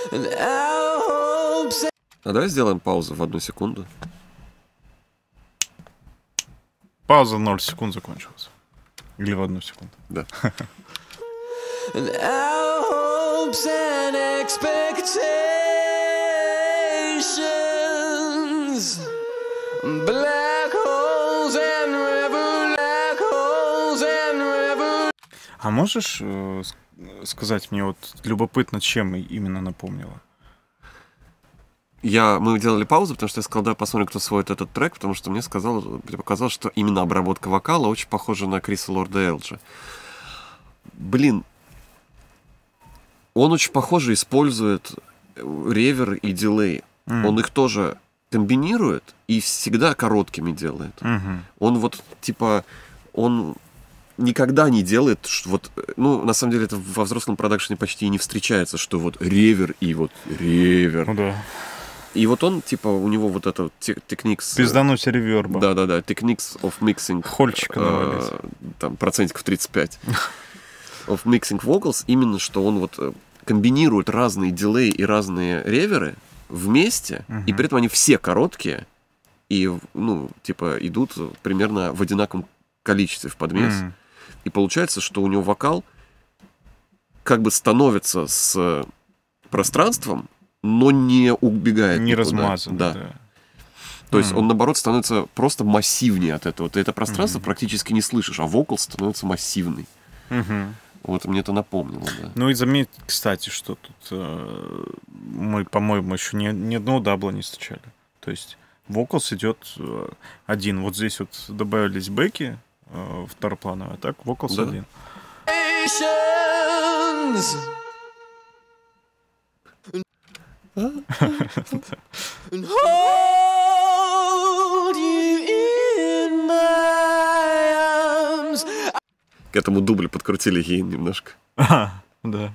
А давай сделаем паузу в одну секунду. Пауза ноль секунд закончилась. Или в одну секунду. Да. А можешь э, сказать мне, вот любопытно, чем именно напомнила? Я, мы делали паузу, потому что я сказал, давай посмотрим, кто сводит этот трек, потому что мне сказал, мне показалось, что именно обработка вокала очень похожа на Криса Лорда Элджи. Блин, он очень похоже использует ревер и дилей. Mm. Он их тоже комбинирует и всегда короткими делает. Mm-hmm. Он вот, типа, он никогда не делает, что вот, ну, на самом деле, это во взрослом продакшене почти и не встречается, что вот ревер и вот ревер. Ну да. И вот он, типа, у него вот это техникс... Пиздануть реверба. Да-да-да, techniques of mixing... Хольчика навалить. Э, там, процентиков тридцать пять. Of mixing vocals, именно что он вот комбинирует разные дилей и разные реверы вместе, uh-huh. и при этом они все короткие, и, ну, типа, идут примерно в одинаковом количестве в подмес. Uh-huh. И получается, что у него вокал как бы становится с пространством, но не убегает. Не никуда. размазан. Да. да. То есть mm. он, наоборот, становится просто массивнее от этого. Ты это пространство mm. практически не слышишь, а вокал становится массивный. Mm-hmm. Вот мне это напомнило, да. Ну и заметь, кстати, что тут э, мы, по-моему, еще ни, ни одного дабла не встречали. То есть вокалс идет э, один. Вот здесь вот добавились бэки э, второплановые, а так вокалс да. один. К этому дублю подкрутили гейн немножко. А, да.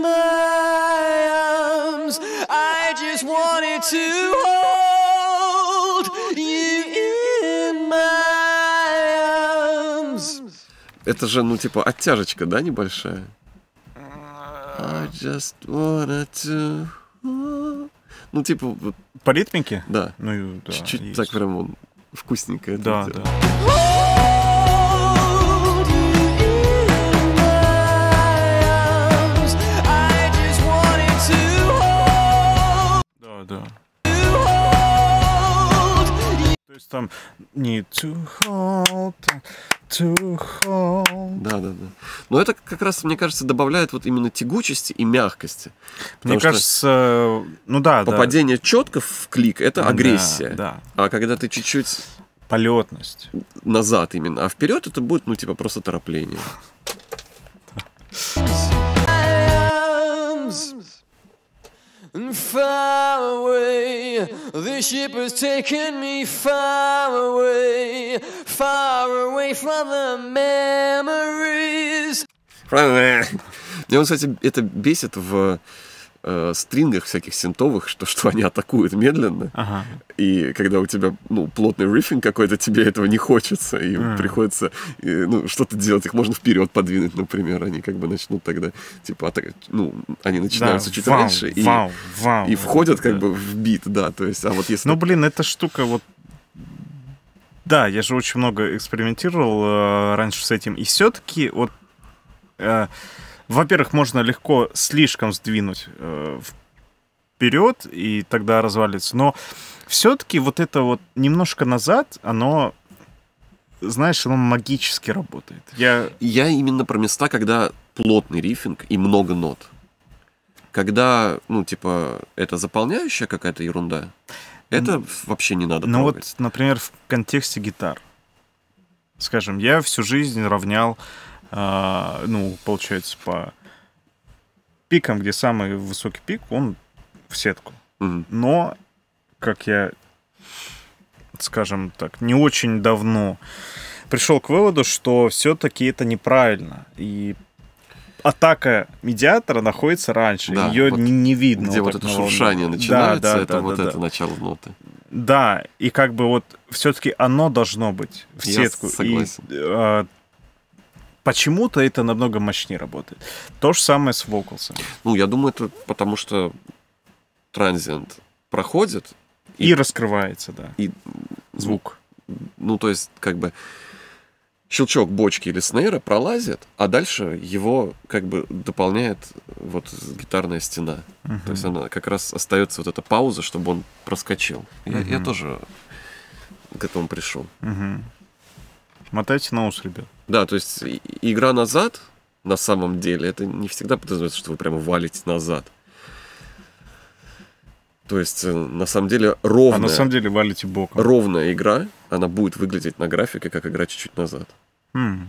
Это же, ну, типа, оттяжечка, да, небольшая? I just wanted to... Ну, типа... Вот, по ритмике? Да. Ну, да, чуть-чуть есть. так прям он вкусненько это да, делает. Да. Да, да. То есть там need to hold, to hold. Да, да, да. Но это как раз, мне кажется, добавляет вот именно тягучести и мягкости. Мне кажется, ну да, попадение да. четко в клик — это агрессия. Да, да. А когда ты чуть-чуть... Полетность. Назад именно. А вперед это будет, ну, типа, просто торопление. Far away, the ship has taken me far away, far away from the memories. Мне, кстати, это бесит в э, стрингах всяких синтовых, что, что они атакуют медленно. Ага. И когда у тебя, ну, плотный риффинг какой-то, тебе этого не хочется. И mm. приходится, и, ну, что-то делать. Их можно вперед подвинуть, например. Они как бы начнут тогда, типа, атак... ну, они начинаются да, чуть вау, раньше. Вау, и, вау, и входят да. как бы в бит, да. То есть, а вот если... Ну, блин, эта штука вот... Да, я же очень много экспериментировал э, раньше с этим. И все-таки вот... Э, во-первых, можно легко слишком сдвинуть э, вперед, и тогда развалится. Но все-таки вот это вот немножко назад, оно, знаешь, оно магически работает. Я... Я именно про места, когда плотный риффинг и много нот. Когда, ну, типа, это заполняющая какая-то ерунда, это mm. вообще не надо ну трогать. Вот, например, в контексте гитар. Скажем, я всю жизнь равнял Uh, ну, получается, по пикам, где самый высокий пик, он в сетку. Mm-hmm. Но, как я, скажем так, не очень давно пришел к выводу, что все-таки это неправильно. И атака медиатора находится раньше. Да, ее вот не, не видно. Где вот, вот это шуршание волны. Начинается, да, да, это да, вот да, это да. начало ноты. Да, и как бы вот все-таки оно должно быть в я сетку. Согласен. И, uh, почему-то это намного мощнее работает. То же самое с вокалсами. Ну, я думаю, это потому что транзиент проходит. И, и раскрывается, да. И звук. Ну, то есть, как бы, щелчок бочки или снейра пролазит, а дальше его, как бы, дополняет вот гитарная стена. Uh-huh. То есть она как раз остается вот эта пауза, чтобы он проскочил. Uh-huh. Я, я тоже к этому пришел. Uh-huh. Мотайте на ус, ребят. Да, то есть игра назад, на самом деле, это не всегда подразумевается, что вы прямо валите назад. То есть, на самом деле, ровная... А на самом деле валите боком. Ровная игра, она будет выглядеть на графике, как игра чуть-чуть назад. Mm.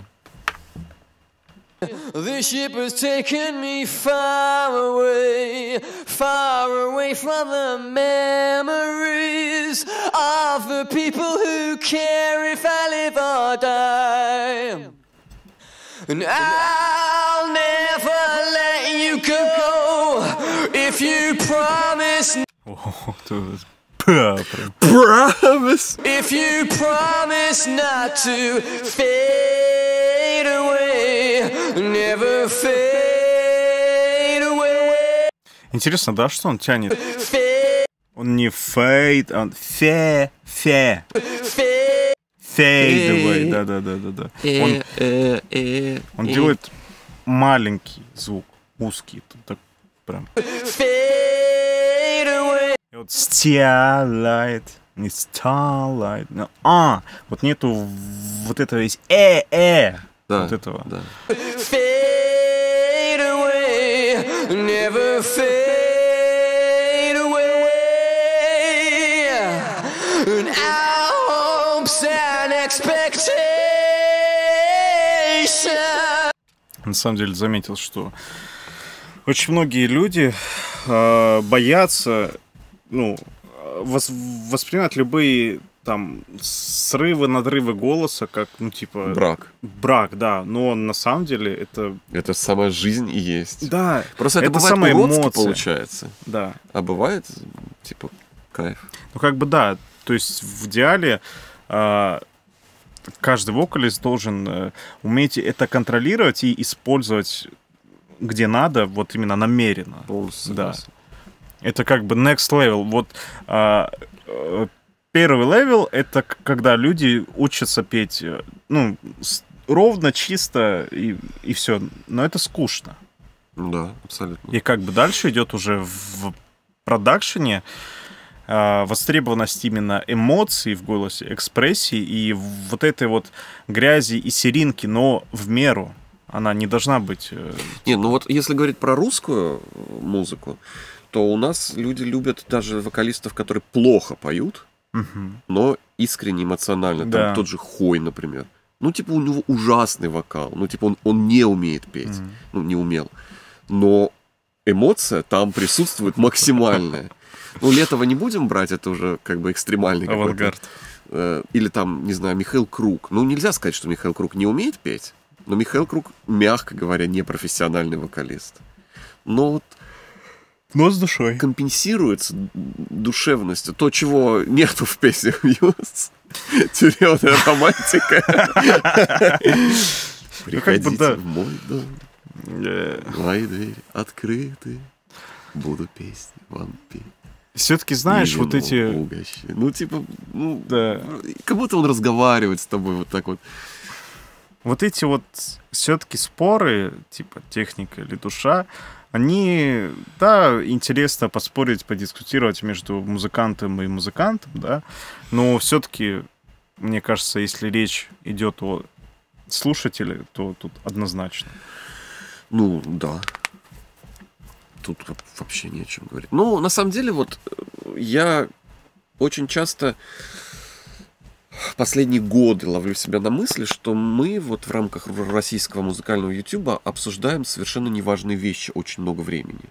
This ship has taken me far away, far away from the memories of the people who care if I live or die. And I'll never let you go if you promise. Oh, promise. Promise. If you promise not to fade away, never fade away. Интересно, да, что он тянет? Он не фейд, он фе, фе. Fade away, да-да-да-да. Он, он делает маленький звук, узкий, тут так прям. И вот starlight, не starlight, но а, вот нету вот этого есть э-э, да, вот этого. Да. Fade away, never fade away. And our hopes and expectations. На самом деле заметил, что очень многие люди э, боятся, ну, вос, воспринимать любые там срывы, надрывы голоса как, ну, типа... Брак. Брак, да. Но на самом деле это... Это сама жизнь и есть. Да. Просто это, это бывает самая уродски, эмоция. Получается. Да. А бывает, типа, кайф. Ну, как бы, да. То есть в идеале... Э, каждый вокалист должен э, уметь это контролировать и использовать где надо, вот именно намеренно. Полностью. Да. Это как бы next level. Вот э, э, первый левел — это когда люди учатся петь, ну, ровно, чисто и, и все. Но это скучно. Да, абсолютно. И как бы дальше идет уже в продакшене востребованность именно эмоций в голосе, экспрессии и вот этой вот грязи и серинки, но в меру. Она не должна быть... Не, ну вот если говорить про русскую музыку, то у нас люди любят даже вокалистов, которые плохо поют, угу. но искренне, эмоционально. Да. Там тот же Хой, например. Ну, типа, у него ужасный вокал. Ну, типа, он, он не умеет петь. Угу. Ну, не умел. Но эмоция там присутствует максимальная. Ну, Летова не будем брать, это уже как бы экстремальный авангард. Или там, не знаю, Михаил Круг. Ну, нельзя сказать, что Михаил Круг не умеет петь, но Михаил Круг, мягко говоря, не профессиональный вокалист. Но вот но с душой. Компенсируется душевностью. То, чего нету в песнях Мьюз. Тюремная романтика. Приходите в мой дом. Мои двери открыты. Буду песни вам петь. Все-таки знаешь, вот эти... Угощение. Ну, типа, ну, да. Как будто он разговаривает с тобой вот так вот. Вот эти вот все-таки споры, типа техника или душа, они, да, интересно поспорить, подискутировать между музыкантом и музыкантом, да, но все-таки, мне кажется, если речь идет о слушателе, то тут однозначно. Ну, да. Тут вообще не о чем говорить. Ну, на самом деле, вот я очень часто последние годы ловлю себя на мысли, что мы вот в рамках российского музыкального ютуба обсуждаем совершенно неважные вещи очень много времени.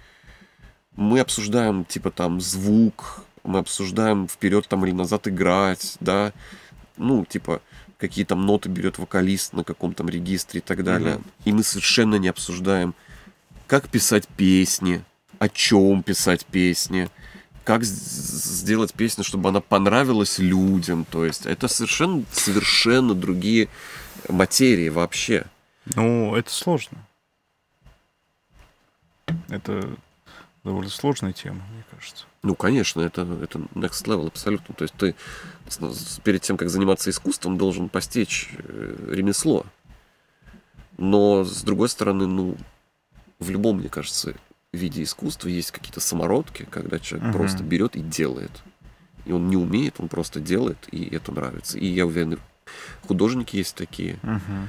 Мы обсуждаем, типа, там, звук, мы обсуждаем вперед там или назад играть, да, ну, типа, какие там ноты берет вокалист на каком там регистре и так далее. Mm-hmm. И мы совершенно не обсуждаем, как писать песни, о чем писать песни, как сделать песню, чтобы она понравилась людям. То есть это совершенно, совершенно другие материи вообще. Ну, это сложно. Это довольно сложная тема, мне кажется. Ну, конечно, это, это next level абсолютно. То есть ты перед тем, как заниматься искусством, должен постичь ремесло. Но, с другой стороны, ну, в любом, мне кажется, виде искусства есть какие-то самородки, когда человек uh-huh. просто берет и делает. И он не умеет, он просто делает, и это нравится. И я уверен, художники есть такие. Uh-huh.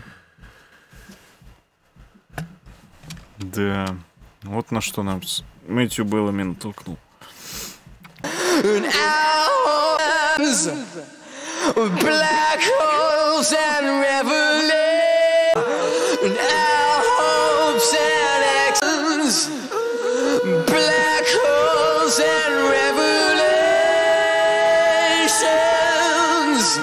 Да. Вот на что нам Мэтью Беллами натолкнул. Black holes and revelation, our hopes and actions. Black holes and revelations.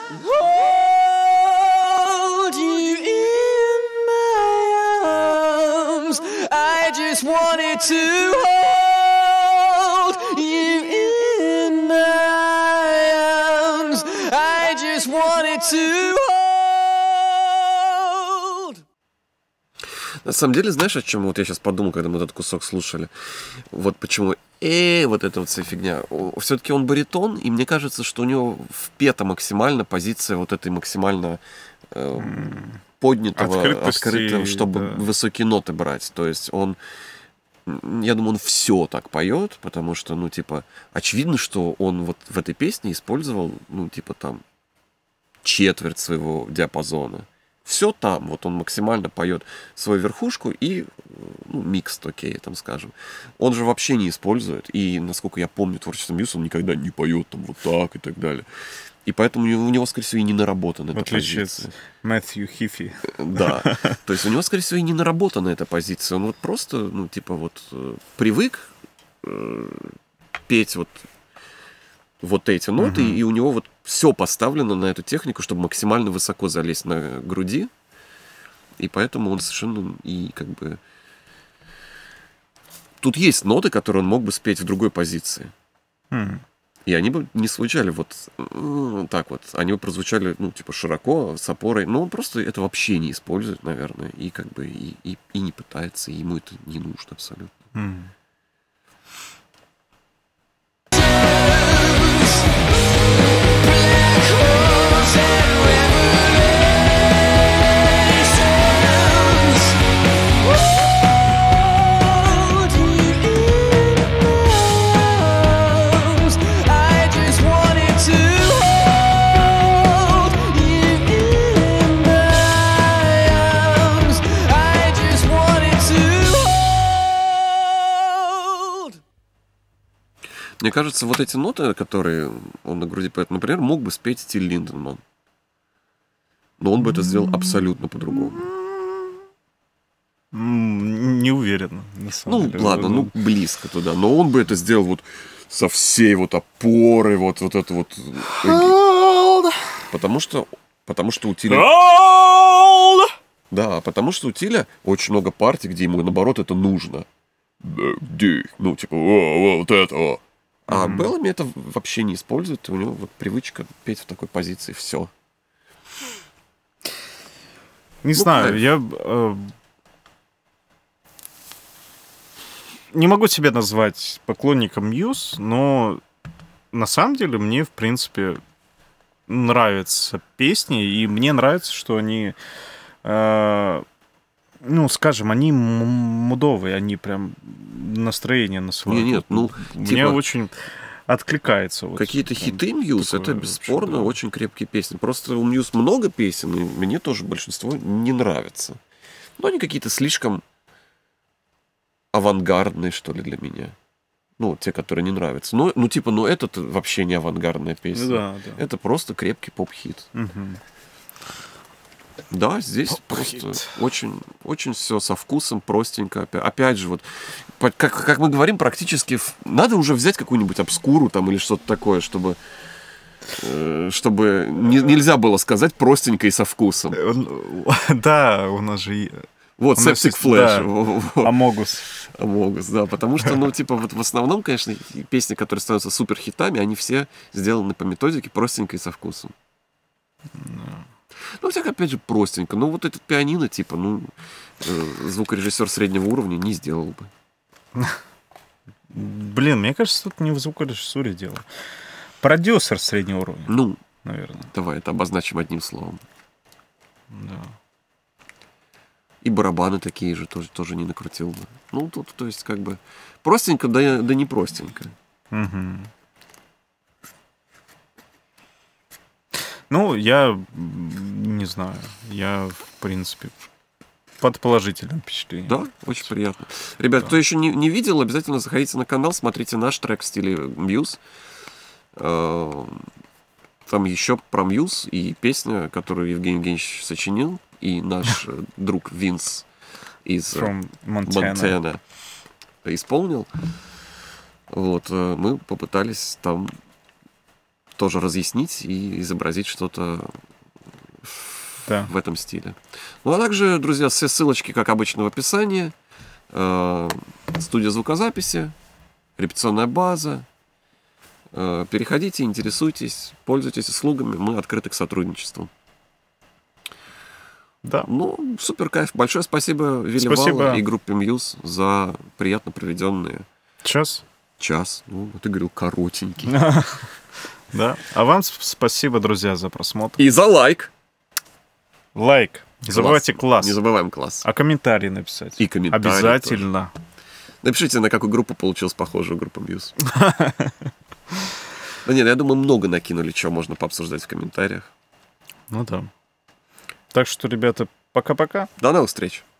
Hold you in my arms. I just wanted to hold you in my arms. I just wanted to hold. На самом деле, знаешь, о чем вот я сейчас подумал, когда мы этот кусок слушали? Вот почему э, вот эта вот вся фигня. Все-таки он баритон, и мне кажется, что у него впета максимально позиция вот этой максимально э, поднятого, открытого, чтобы да. высокие ноты брать. То есть он, я думаю, он все так поет, потому что, ну, типа, очевидно, что он вот в этой песне использовал, ну, типа, там, четверть своего диапазона. Все там, вот он максимально поет свою верхушку и, ну, микс, окей, там скажем. Он же вообще не использует, и, насколько я помню, творчество Мьюз, он никогда не поет там вот так и так далее. И поэтому у него, скорее всего, и не наработана эта позиция. В отличие от Мэтью Хифи. Да, то есть у него, скорее всего, и не наработана эта позиция. Он вот просто, ну, типа вот привык э, петь вот вот эти ноты, uh-huh. и у него вот все поставлено на эту технику, чтобы максимально высоко залезть на груди, и поэтому он совершенно и как бы... Тут есть ноты, которые он мог бы спеть в другой позиции. Uh-huh. И они бы не звучали вот так вот. Они бы прозвучали, ну, типа, широко, с опорой. Но он просто это вообще не использует, наверное, и как бы и, и, и не пытается, и ему это не нужно абсолютно. Uh-huh. Мне кажется, вот эти ноты, которые он на груди поет, например, мог бы спеть Стиль Линдеман. Но он бы это сделал абсолютно по-другому. Не уверен, на самом ну, деле. ладно, ну, близко туда. Но он бы это сделал вот со всей вот опорой, вот, вот это вот... Потому что, потому что у Тиля... Да, потому что у Тиля очень много партий, где ему, наоборот, это нужно. Ну, типа, о, вот это, о. А mm-hmm. Беллами это вообще не использует. У него вот привычка петь в такой позиции. Все. Не ну, знаю, кайф. я... Э, не могу себя назвать поклонником Мьюз, но на самом деле мне, в принципе, нравятся песни, и мне нравится, что они... Э, ну, скажем, они мудовые, они прям настроение на свое. Нет, нет, ну, мне типа, очень откликается. Вот, какие-то хиты Мьюз, это бесспорно да. очень крепкие песни. Просто у Мьюз много песен, и мне тоже большинство не нравится. Но они какие-то слишком авангардные, что ли, для меня. Ну, те, которые не нравятся. Ну, ну типа, ну, это вообще не авангардная песня. Да, да. Это просто крепкий поп-хит. Угу. Да, здесь Поп-хит. Просто очень, очень все со вкусом, простенько. Опять же, вот, как, как мы говорим, практически надо уже взять какую-нибудь обскуру там или что-то такое, чтобы, э, чтобы не, нельзя было сказать простенько и со вкусом. Да, у нас же... Вот, Septic Flash. Амогус. Амогус, да, потому что, ну, типа, вот в основном, конечно, песни, которые становятся суперхитами, они все сделаны по методике простенько и со вкусом. Ну, всяко, опять же, простенько. Ну, вот этот пианино, типа, ну, э, звукорежиссер среднего уровня не сделал бы. блин, мне кажется, тут не в звукорежиссуре дело. Продюсер среднего уровня. Ну, наверное. Давай это обозначим одним словом. Да. И барабаны такие же тоже, тоже не накрутил бы. Ну, тут, то есть, как бы простенько, да, да не простенько. Угу. Ну, я не знаю. Я, в принципе, под положительным впечатлением. Да, очень приятно. Ребят, да. Кто еще не, не видел, обязательно заходите на канал, смотрите наш трек в стиле Muse. Там еще про Muse и песня, которую Евгений Евгеньевич сочинил, и наш друг Винс из Монтана исполнил. Вот, мы попытались там тоже разъяснить и изобразить что-то да. в этом стиле. Ну, а также, друзья, все ссылочки, как обычно, в описании. Студия звукозаписи, репетиционная база. Переходите, интересуйтесь, пользуйтесь услугами, мы открыты к сотрудничеству. Да. Ну, супер кайф. Большое спасибо Вилли Валла и группе Muse за приятно проведенные час. Час. Ну, ты говорил, коротенький. Да. А вам спасибо, друзья, за просмотр. И за лайк. Лайк. Не забывайте класс. Не забываем класс. А комментарии написать. И комментарии обязательно. Тоже. Напишите, на какую группу получилась похожая группа Muse. Да нет, я думаю, много накинули, чего можно пообсуждать в комментариях. Ну да. Так что, ребята, пока-пока. До новых встреч.